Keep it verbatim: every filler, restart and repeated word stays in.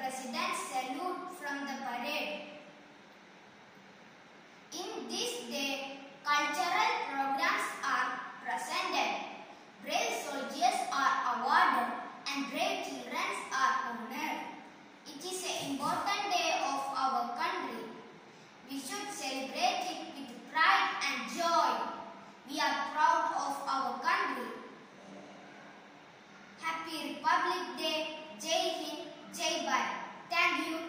President's salute from the parade. In this day, cultural programs are presented, brave soldiers are awarded, and brave children are honored. It is an important day of our country. We should celebrate it with pride and joy. We are proud of our country. Happy Republic Day. Jai Hind, Jai Bharat. Thank you.